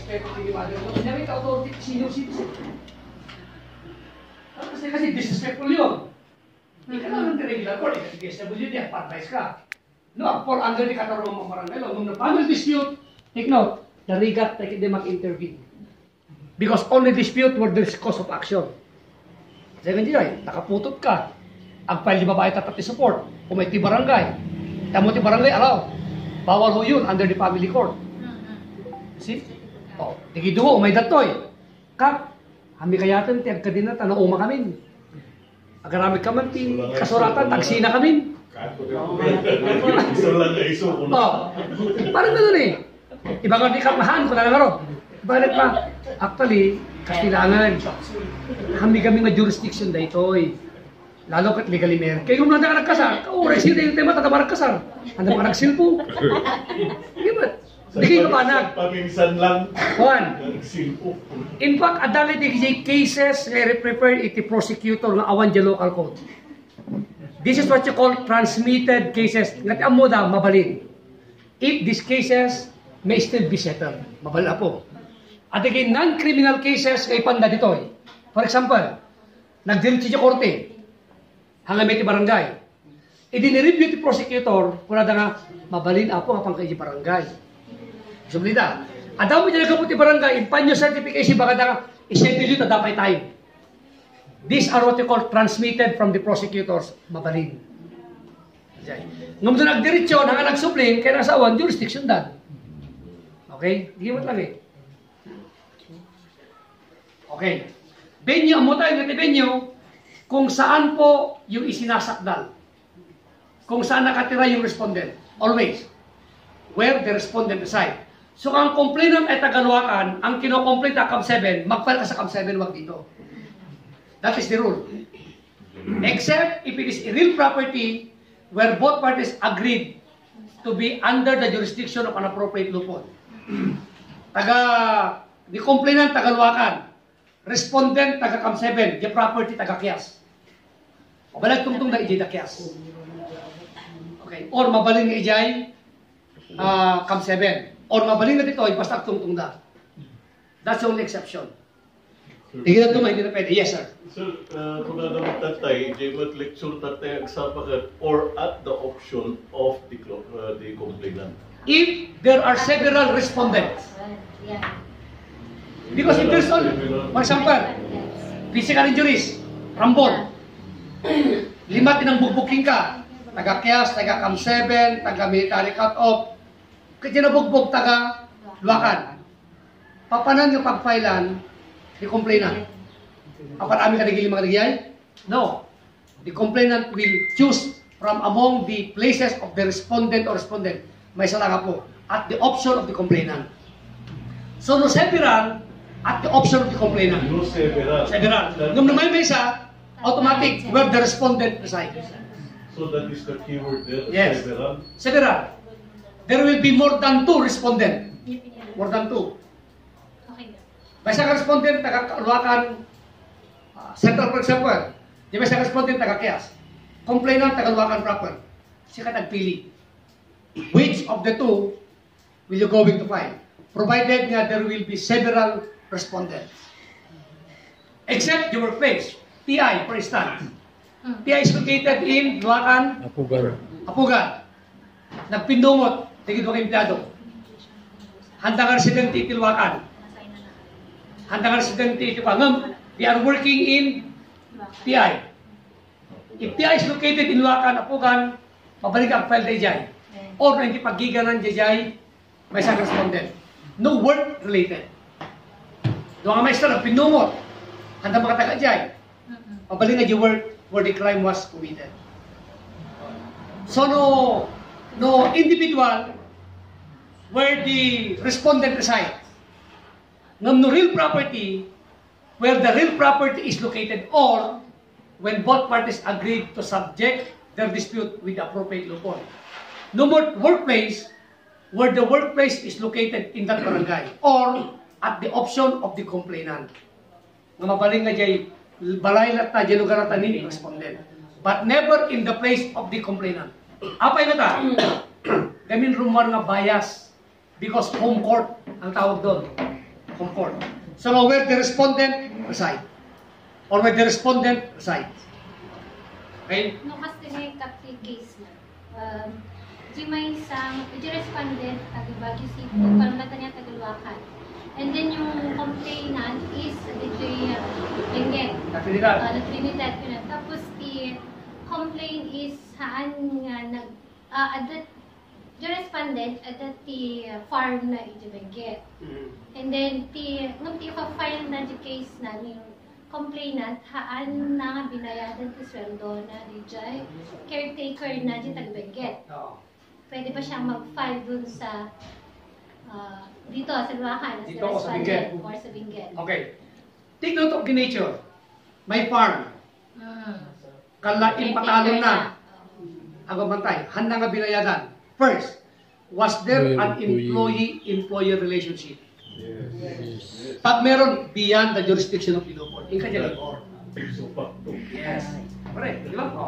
respeto kay mother mo. Hindi ka authority senior citizen. Kasi disrespectful yun. Hindi ka naman ng regular court. Kasi DSWD, advice ka. No, for under the katarungan ng barangay law. Nung na-panel dispute, take note, the RIGAT they might intervene. Because only dispute where there is cause of action. Sabi nila, nakaputot ka. Ang file di babae tatati support. Kung may ti barangay. Tamo ti barangay, alaw. Bawal ho yun under the family court. See? Oh, tigiduho, may datoy. Kap, kami kayatan, tiyag ka din na, tanauma kami. Agarami ka man, kasuratan, tagsina kami. Iso lang na iso. Oh, parang gano'n eh. Iba nga di kapahan, kung nalangaro. Bakit pa? Actually, kailangan. Kami nga jurisdiction da ito eh. Lalo kat legally meron. Kaya kung nanda ka nagkasar, kauray sila yung tema, tata ba nagkasar? Handa ba nagsilpo? Di ba? Di kayo kapanag. Paminsan lang. Juan. Nagsilpo. In fact, adali di cases prepared iti prosecutor ng awan di local code. This is what you call transmitted cases. Ngati amo da, mabalin. If these cases may still be settled. Mabala po. At again, non-criminal cases kay panda dito eh. For example, nagdiritsi sa korte. Hanggang may barangay. Idinireview ti prosecutor, kung na nga, mabalin ako kapang kayo barangay. Sublita. Adaw mo dyan nagkaputi barangay, impanyo certification, baka nga, isettle yun, tadapay tayo. These are what you call transmitted from the prosecutors, mabalin. Ngam doon nagdiretsyon, hanggang nagsubling, kaya nasa awan, jurisdiction dan. Okay? Hindi mo lang eh. Okay. Venue, mo tayo ng venue, kung saan po yung isinasakdal. Kung saan nakatira yung respondent. Always. Where the respondent reside. So, ang complainant ay Tagaluacan, ang kino-complaint na CAM 7, mag-file ka sa CAM 7, wag dito. That is the rule. Except if it is a real property where both parties agreed to be under the jurisdiction of an appropriate lupon. The complainant Tagaluacan, respondent taga CAM 7, the property taga Kias. Mabalag tungtong na ijay da Kias. Okay. Or mabaling na ijay CAM 7. Or mabaling na dito, basta tungtong da. That's the only exception. Hindi na tumay, hindi na pwede. Yes, sir. Sir, kung na naman tatay, di ba't lecture tatay ang sapagat or at the option of the complainant? If there are several respondents, because if there's only, for example, physical injuries, rambol, 5 tinangbugbugking ka, taga Kias, taga CAM 7, taga military cut-off, kaya nabugbog taga Luacan. Papanan yung pag-filean, the complainant. Aparami ka nagili mga nagyay? No. The complainant will choose from among the places of the respondent or respondent. May isa nga po, at the option of the complainant. So, no several, at the option of the complainant. No several. Several. Nung naman may isa, automatic, where the respondent resides. So that is the keyword there, Yes. several. Several. There will be more than 2 respondent. More than 2. May isang respondent, taga-Luacan, Central, for example. Di may isang respondent, taga-Kias. Complainant, taga-Luacan proper. Siya ka nagpili. Which of the 2 will you going to find? Provided nga there will be several respondents. Except your workplace. TI, for instance. TI is located in Luacan, Apugan. Nagpindumot, tigid mo kay empleyado. Handang residente iti Luacan. Handang residente iti Pangam. They are working in TI. If TI is located in Luacan, Apugan, mabalik ang file day jay. Or hindi paggiganan jay, may isang respondent. No work related. Doon nga may isang nagpindumot. Handang makataga jay. Mabalik na yung work where the crime was committed. So no individual where the respondent resides. No real property where the real property is located or when both parties agreed to subject their dispute with the appropriate lupon. No more workplace where the workplace is located in that barangay or at the option of the complainant. Nga mabaling nga jay balay na ta, jay lugar na ta ni respondent. But never in the place of the complainant. Apay na ta? Gamin rumor nga bias because home court ang tawag doon. Concord. So now where the respondent reside. Or where the respondent resides. Okay? No kasi may kapti case na. Di may isang, di respondent, taga-Baguio City, palamatan niya taga-Luacan. And then yung complainant is dito Benguet. Na Trinidad. Na Trinidad yun. Tapos the complaint is haan nga nag, the respondent at the farm na ito Benguet. And then nung file na the case na yung complainant haan na binayadan ti sweldo na di jay caretaker na di taga-Benguet. Pwede ba siyang mag-file dun sa dito sa Luacan as Dito the o sa Benguet. respondent or sa Benguet? Okay. Take note of the nature. My farm. Kala impatalon na. Ang bantay. Handa nga binayadan. First, was there an employee-employer relationship? Yes. Pag meron, beyond the jurisdiction of the local. Yung kanya labor. So, facto. Yes. Correct. Di ba?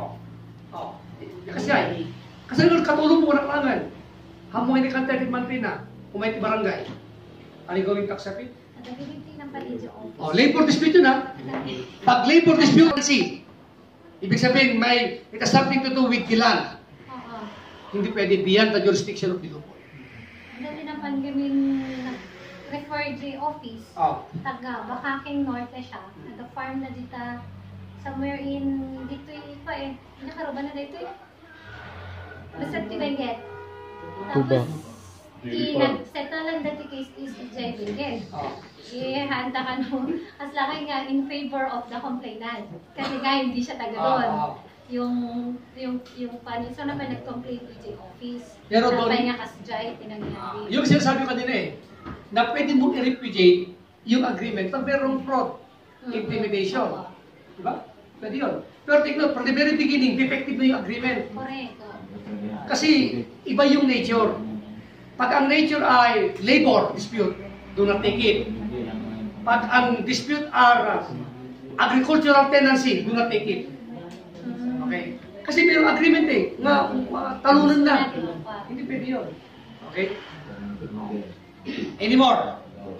Kasi nung katulong mo na kailangan. Hamoy ni Kantelit Mantina. Kumay ti barangay. Ano yung gawing taksapin? Nagbibitin ng paligyo office. Labor dispute yun ha. Pag labor dispute, ibig sabihin, it has something to do with the land. Oo. Hindi pwede beyond the jurisdiction of the local. Dati naman kaming referred the office. Taga Bakaking Norte siya. Nag-farm na dito. Somewhere in dito pa eh. Nakaroba na dito eh. Basta Benguet. Tuba. Nag-settle lang dati case is Jay Benguet. Handa ka no. As laki nga in favor of the complainant. Kasi nga hindi siya taga doon. Yung panis. So naman nag-complain with office. Pero doon, napay nga kasi Jay, tinangyari. yung sinasabi ko kanina na pwede mong i-repudiate yung agreement pag merong fraud, intimidation. Diba? Pwede yun. Pero take note, from the very beginning, defective na yung agreement. Correct. Kasi iba yung nature. Pag ang nature ay labor dispute, do not take it. Pag ang dispute are agricultural tenancy, do not take it. Okay? Kasi may agreement nga talunan na. Hindi pwede yun. Okay? Any more?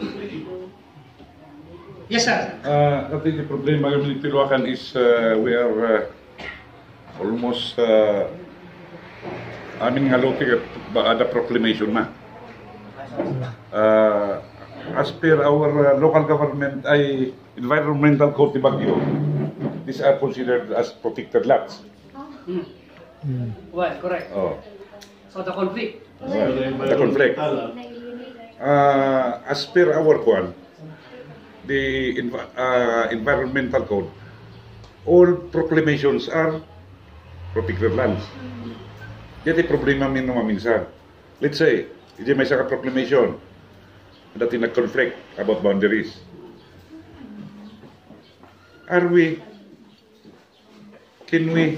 Yes, sir. I think the problem kami ni Tiluacan is we are almost amin nga lote ada proclamation na. As per our local government ay environmental code ni Baguio, these are considered as protected lots. Well, correct. Oh. So the conflict. The conflict. As per our kwan, the environmental code, all proclamations are protected lands. Jadi problema minsan. Let's say, hindi may saka proclamation dati nag-conflict about boundaries. Can we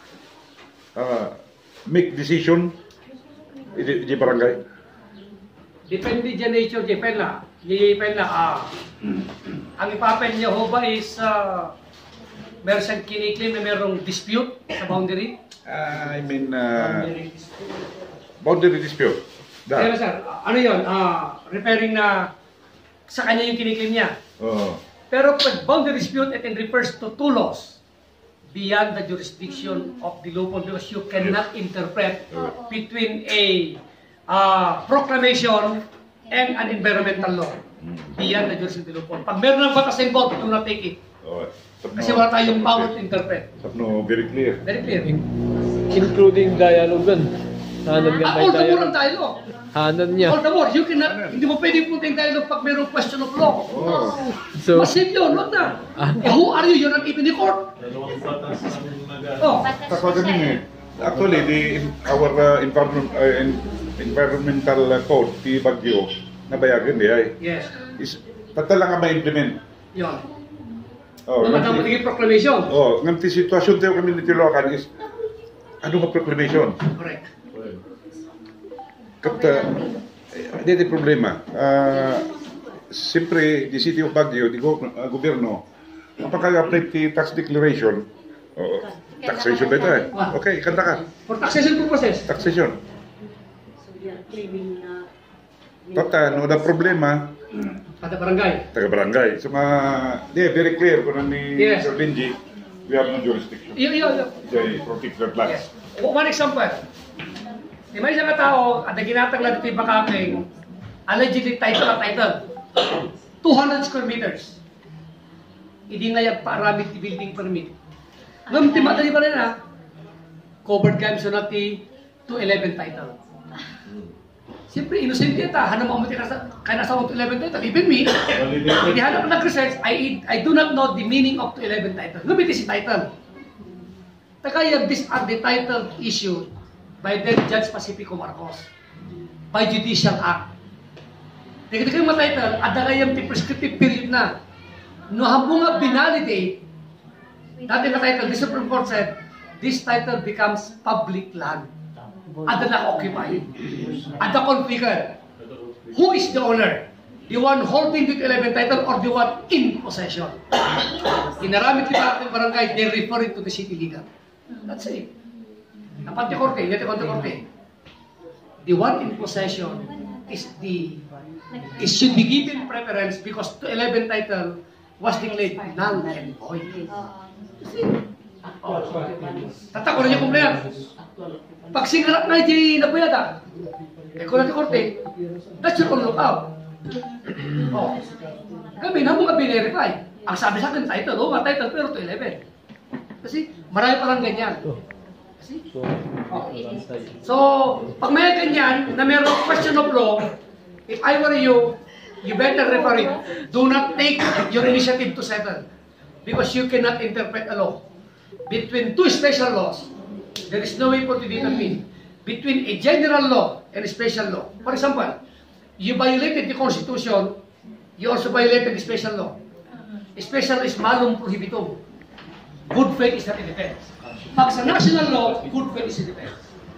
make decision di barangay? Depende dyan nature, depende na. Ang ipapel niya ho ba is meron siyang kiniklaim na merong dispute sa boundary? I mean, boundary dispute. Kaya sir, ano yun? Referring na sa kanya yung kiniklaim niya. Oh. Pero pag boundary dispute, it refers to two laws beyond the jurisdiction of the local because you cannot interpret between a proclamation and an environmental law beyond the jurisdiction of the local. Pag meron ng batas involved, do not take it. Oh. Kasi wala tayong power to interpret. No, very clear. Very clear. Including dialogue dun. Hanan nga may All the more ang dialogue. dialogue. Hanan niya. All the more. You cannot, hindi mo pwede punta yung dialogue pag mayroong question of law. Oh. So, Massive yun, wag na. Who are you? You're not even in court. Dalawang batas ang Oh. That's what I mean. Actually, our environmental code, the Baguio, nabayagan di ay. Yes. Is tatala nga ma-implement. Yun. Oh, Naman ang magiging proclamation. oh, nganti sitwasyon tayo kami ni Tilocan is ano nga proclamation? Correct. Kapta, di problema. Siyempre, the City of Baguio, the gobyerno, ang pagka-update the tax declaration, taxation ba ito eh? Okay, kanta ka. For taxation purposes. Taxation. Tata, no, the problema, Kada barangay. taga-barangay. So, very clear kung ni Yes. Sir Benji, we have no jurisdiction. Iyo. It's a particular class. Yes. One example. Di may isang tao, at ginatang lang dito yung Bakaking, allegedly title. 200 square meters. Hindi nga yung paramit di building permit. Ngam, di madali pa rin ha. Covered crimes so not the 211 title. Siyempre, innocent yata. Hanap mo kaya nasa 211 title. Even me, hindi hanap ko nag-research, I do not know the meaning of 211 title. Ngam, ito si title. Kaya these are the title issued by then Judge Pacifico Marcos by Judicial Act. Dahil kayo title, ada kayang prescriptive period na. No habang nga binalidate, dati na title, the Supreme Court said, this title becomes public land. Ada na-occupy. Ada configured. Who is the owner? The one holding the 11 title or the one in possession? Inaramit kita ating barangay, they refer it to the city legal. That's it. Napante korte, the one in possession should be given preference because 211 title was declared null and void. Tatako na niya kumplayan. Pag singarap na di napuyada, kung natin korte, that's your own lookout. Kami na mga binerify. Ang sabi sa akin, title, title, pero 211. Kasi marami palang ganyan. Kasi, so, pag may ganyan, na mayroong question of law, if I were you, you better refer it. Do not take your initiative to settle. Because you cannot interpret a law. Between two special laws, there is no way for to determine between a general law and a special law. For example, you violated the Constitution, you also violated the special law. Special is malum prohibitum. Good faith is not a defense. Pag sa national law, good faith is a defense.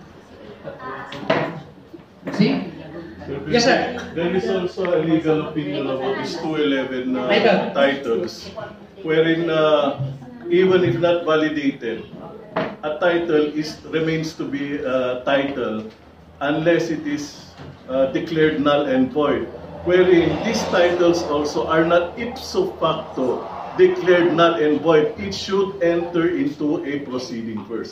See? Yes, sir. There is also a legal opinion about these 211 titles, wherein even if not validated, a title remains to be a title unless it is declared null and void, wherein these titles also are not ipso facto declared null and void. It should enter into a proceeding first.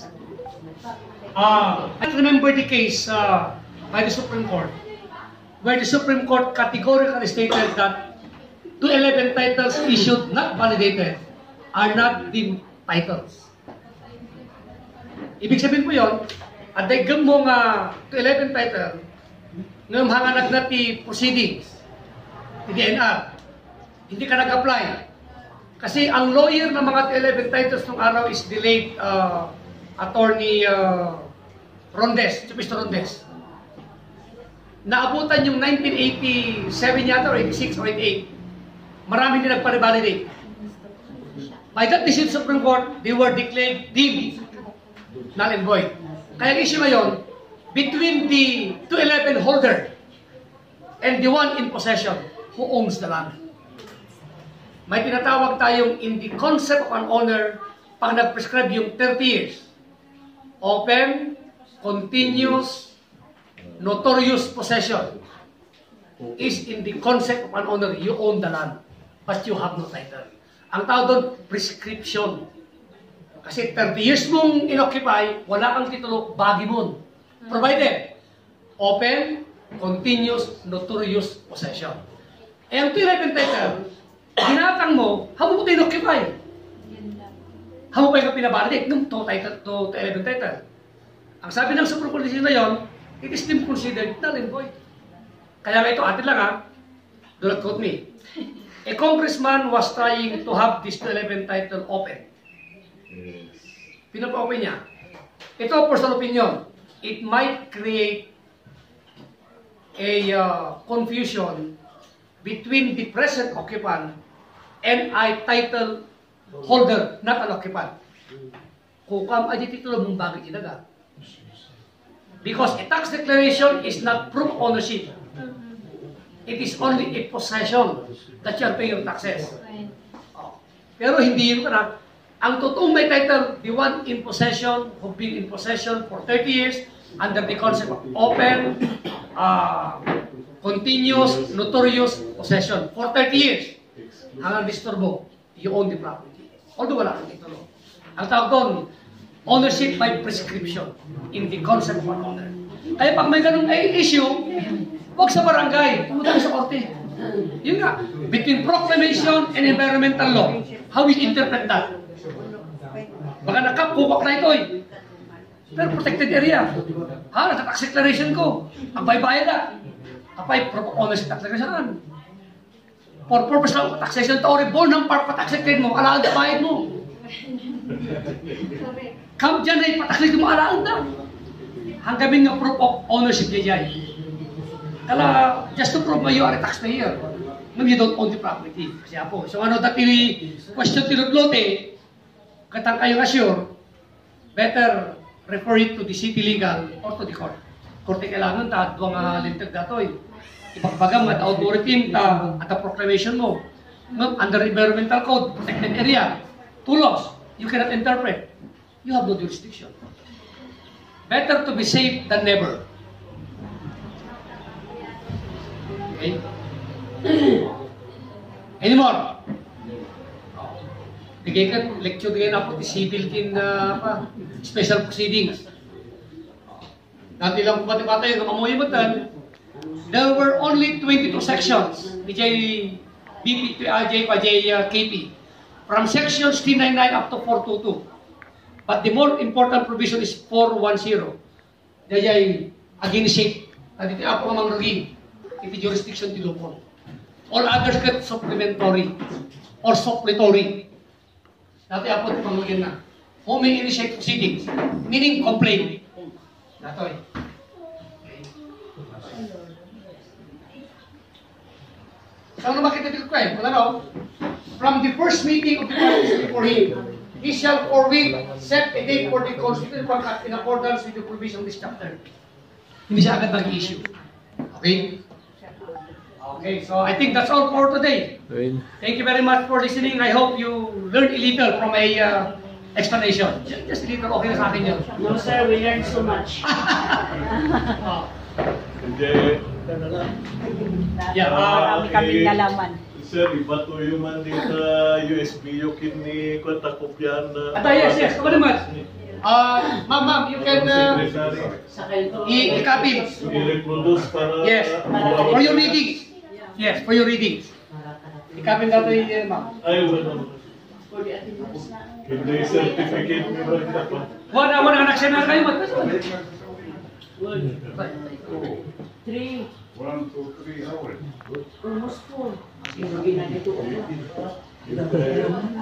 I remember the case by the Supreme Court, where the Supreme Court categorically stated that 211 titles issued not validated are not deemed titles. Ibig sabihin po yun, at daigam mo nga 211 title, ngam hanganag na ti proceedings, ti DNR, hindi ka nag-apply. Kasi ang lawyer ng mga 11 titles nung araw is the late attorney Rondes, Chupisto Rondes. Naabutan yung 1987 yata or 86 or 88. Marami din nagpa-revalidate. By that decision Supreme Court, they were declared deemed null and void. Kaya ang issue ngayon, between the 211 holder and the one in possession, who owns the land? May tinatawag tayong in the concept of an owner pag nag-prescribe yung 30 years. Open, continuous, notorious possession is in the concept of an owner. You own the land, but you have no title. Ang tawag doon, prescription. Kasi 30 years mong inoccupy, wala kang titulo, bagi mo. Provided, open, continuous, notorious possession. Eh, ang 211 title, ginatang mo, hamo mo tayo inoccupy. Hamo pa yung pinabalid, to 11 title. Ang sabi ng Supreme Court decision na yun, it is still considered null and void. Kaya nga ito, atin lang ha, do not quote me. A congressman was trying to have this 211 title open. Pinapa-open niya. Ito, personal opinion, it might create a confusion between the present occupant and a title holder, not an occupant. Kukam ay titulo mong bagay ilaga. Because a tax declaration is not proof of ownership. It is only a possession that you are paying your taxes. Pero hindi yun ka na. Ang totoong may title, the one in possession, who've been in possession for 30 years, under the concept of open, continuous, notorious possession for 30 years. Hanggang disturbo, you own the property. Although wala kang titulo. Ang tawag doon, ownership by prescription in the concept of an owner. Kaya pag may ganung issue, huwag sa barangay, pumunta sa korte. Yun nga, between proclamation and environmental law, how we interpret that? Baka nakapukak na ito eh. Pero protected area. Ha, nasa-tax declaration ko. Ang baybayan na. Kapay, ownership tax declaration. For purpose ng taxation, taori, born ng tax declaration mo, alaan na bayad mo. Come dyan ay pataxation mo, alaan na. Hanggang nga proof of ownership niya dyan. Kala, just to prove you are a taxpayer, no, you don't own the property. Kasi po, so ano dati question tinutlote, katang kayo assure, better refer it to the city legal or to the court. Korte kailangan ta, duwang lintag datoy. Ipagpagam at authority ta at a proclamation mo. No, under environmental code, protected area, 2 laws, you cannot interpret. You have no jurisdiction. Better to be safe than never. Okay? Anymore? Digay ka, lecture digay na po, civil kin special proceedings. Dati lang po batay ng mamuhay matan, there were only 22 sections ni KP, from sections 399 up to 422. But the more important provision is 410. Dayay against it. Dito ako mang rugi. Iti jurisdiction ti lupon. All others get supplementary or suppletory. Dati ako iti pangulyan na. Who may initiate proceedings, meaning complaint. Datoy. Saan na makita dito crime? Wala no? From the first meeting of the parties before him, he shall forthwith set a date for the constitutional contract in accordance with the provision of this chapter. Hindi siya agad mag-issue. Okay? Okay, so I think that's all for today. Thank you very much for listening. I hope you learned a little from a explanation. Just a little, okay na sa akin yun. No sir, we learned so much. Hindi. Yeah, Marami kaming nalaman. Sir, iba to yung man dito USB yung kini kontakopyan na... yes, ano naman? Ma'am, you can i-copy. I-reproduce para... Yes, for your readings. Yes, for your readings. I-copy natin yun, ma'am. Ay, wala. Hindi certificate mo ba pa? Wala anak siya na kayo. 3. 1, 2, 3 hours. Almost 4. Yung na dito.